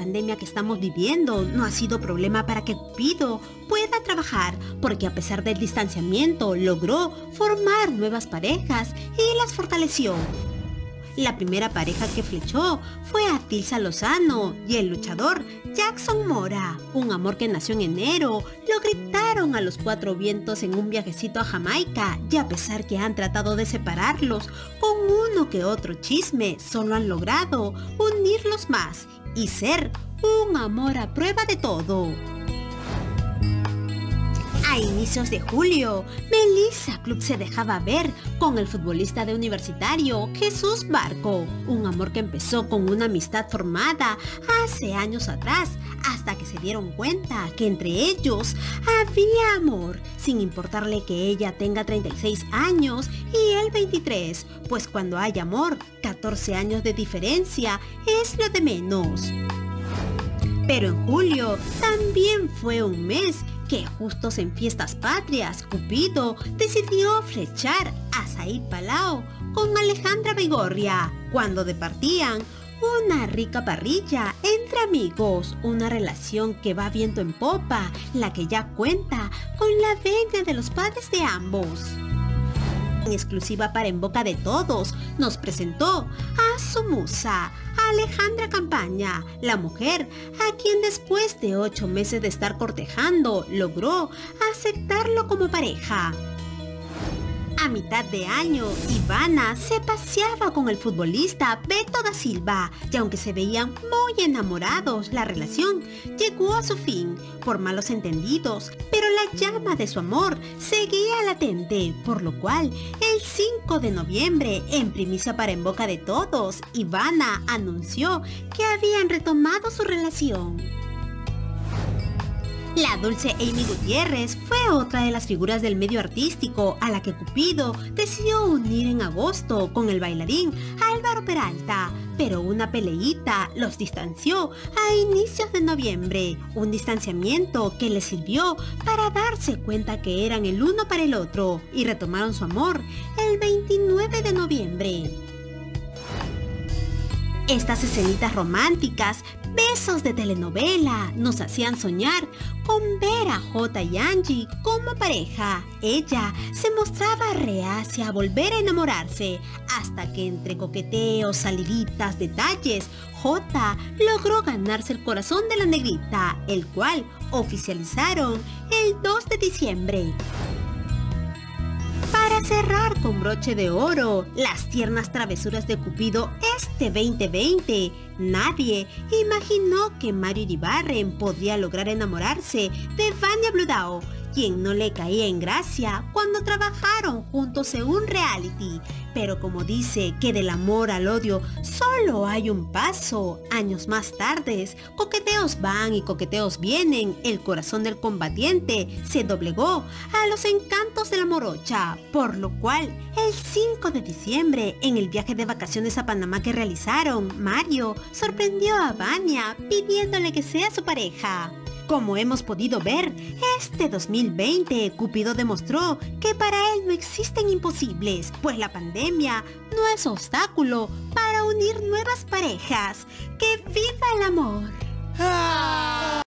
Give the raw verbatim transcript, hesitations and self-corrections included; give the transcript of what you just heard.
pandemia que estamos viviendo no ha sido problema para que Cupido pueda trabajar, porque a pesar del distanciamiento logró formar nuevas parejas y las fortaleció. La primera pareja que flechó fue a Tilsa Lozano y el luchador Jackson Mora, un amor que nació en enero. Lo gritaron a los cuatro vientos en un viajecito a Jamaica, y a pesar que han tratado de separarlos con uno que otro chisme, solo han logrado unirlos más y ser un amor a prueba de todo. A inicios de julio, Melissa Club se dejaba ver con el futbolista de Universitario Jesús Barco, un amor que empezó con una amistad formada hace años atrás, hasta que se dieron cuenta que entre ellos había amor, sin importarle que ella tenga treinta y seis años y él veintitrés, pues cuando hay amor, catorce años de diferencia es lo de menos. Pero en julio también fue un mes que justos en fiestas patrias, Cupido decidió flechar a Said Palao con Alejandra Baigorria, cuando departían una rica parrilla entre amigos, una relación que va viento en popa, la que ya cuenta con la venia de los padres de ambos. En exclusiva para En Boca de Todos, nos presentó a su musa, Alejandra Campaña, la mujer a quien después de ocho meses de estar cortejando, logró aceptarlo como pareja. A mitad de año, Ivana se paseaba con el futbolista Beto da Silva, y aunque se veían muy enamorados, la relación llegó a su fin por malos entendidos, pero la llama de su amor seguía latente, por lo cual el cinco de noviembre, en primicia para En Boca de Todos, Ivana anunció que habían retomado su relación. La dulce Amy Gutiérrez fue otra de las figuras del medio artístico a la que Cupido decidió unir en agosto con el bailarín Álvaro Peralta, pero una peleíta los distanció a inicios de noviembre, un distanciamiento que les sirvió para darse cuenta que eran el uno para el otro, y retomaron su amor el veintinueve de noviembre. Estas escenitas románticas, besos de telenovela, nos hacían soñar con ver a Jota y Angie como pareja. Ella se mostraba reacia a volver a enamorarse, hasta que entre coqueteos, saliditas, detalles, Jota logró ganarse el corazón de la negrita, el cual oficializaron el dos de diciembre. Para cerrar con broche de oro las tiernas travesuras de Cupido este veinte veinte, nadie imaginó que Mario Iribarren podría lograr enamorarse de Vania Bludau, quien no le caía en gracia cuando trabajaron juntos en un reality. Pero como dice que del amor al odio solo hay un paso, años más tarde, coqueteos van y coqueteos vienen, el corazón del combatiente se doblegó a los encantos de la morocha, por lo cual el cinco de diciembre, en el viaje de vacaciones a Panamá que realizaron, Mario sorprendió a Vania pidiéndole que sea su pareja. Como hemos podido ver, este dos mil veinte Cupido demostró que para él no existen imposibles, pues la pandemia no es obstáculo para unir nuevas parejas. ¡Que viva el amor!